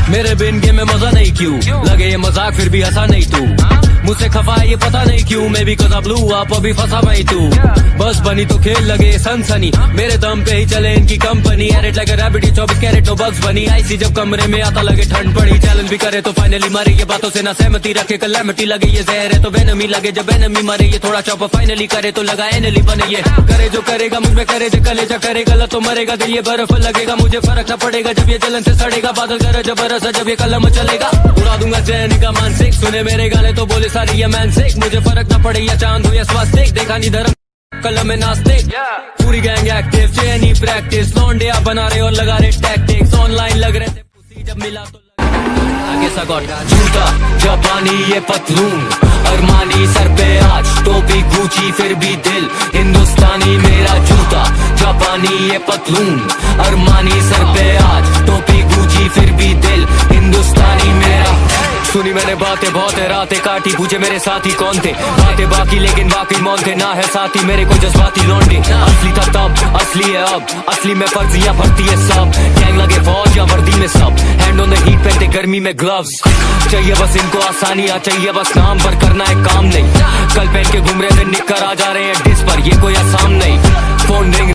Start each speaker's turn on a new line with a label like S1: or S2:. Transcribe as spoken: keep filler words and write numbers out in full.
S1: मेरे बिन गेम में मजा नहीं क्यों लगे ये मजाक फिर भी हंसा नहीं तू मुझसे खफा है ये पता नहीं क्यों मैं भी कदा ब्लू आप अभी फंसा मैं तू बस बनी तो खेल लगे सनसनी मेरे दम पे ही चले इनकी कंपनी एरेट लगे रैबिट चौबीस कैरेट तो बग्स बनी ऐसी जब कमरे में आता लगे ठंड पड़ी चैलेंज भी करे तो फाइनली मारे ये बातों से ना सहमति रखे कलैमिटी लगे ये जहर है तो बेनमी लगे जब बेनमी मारे ये थोड़ा चौपा फाइनली करे तो लगा एनली बने ये करे जो करेगा मुझ में करे जो कलेजा करेगा गलत तो मरेगा दिल ये बर्फ लगेगा मुझे फर्क न पड़ेगा जब ये जलन से सड़ेगा बादल करे जबरदस्त जब ये कलम चलेगा उड़ा दूंगा चैन का मानसिक सुने मेरे गाने तो बोले सारी ये मैनसिक मुझे फर्क न पड़े या चांद हो या स्वास्तिक देखा नहीं धर्म कलम में नास्तिक पूरी गैंग एक्टिव चैनी प्रैक्टिस लौंडिया बना रहे और लगा रहे टैक्टिक्स ऑनलाइन लग रहे थे जब मिला तो आगे सगोट जूता जापानी ये पतलून अरमानी सर पे आज टोपी गुची फिर भी दिल हिंदुस्तानी मेरा जूता जापानी ये पतलून अरमानी सर पे आज टोपी गुची फिर भी दिल हिंदुस्तानी मेरा सुनी मैंने बातें बहुत है रातें काटी पूछे मेरे साथी कौन थे बातें बाकी लेकिन बाकी मौन थे ना है साथी मेरे को जज्बाती लौंडे असली था तब असली है अब असली में फर्जियां भरती है सब गैंग लगे फौज या वर्दी में सब हैंड ऑन द हीट पहनते गर्मी में ग्लव्स चाहिए बस इनको आसानियां चाहिए बस नाम पर करना है काम नहीं कल पहन के घूम रहे थे निकर आ जा रहे हैं डिस पर ये कोई आसाम नहीं फोन रिंग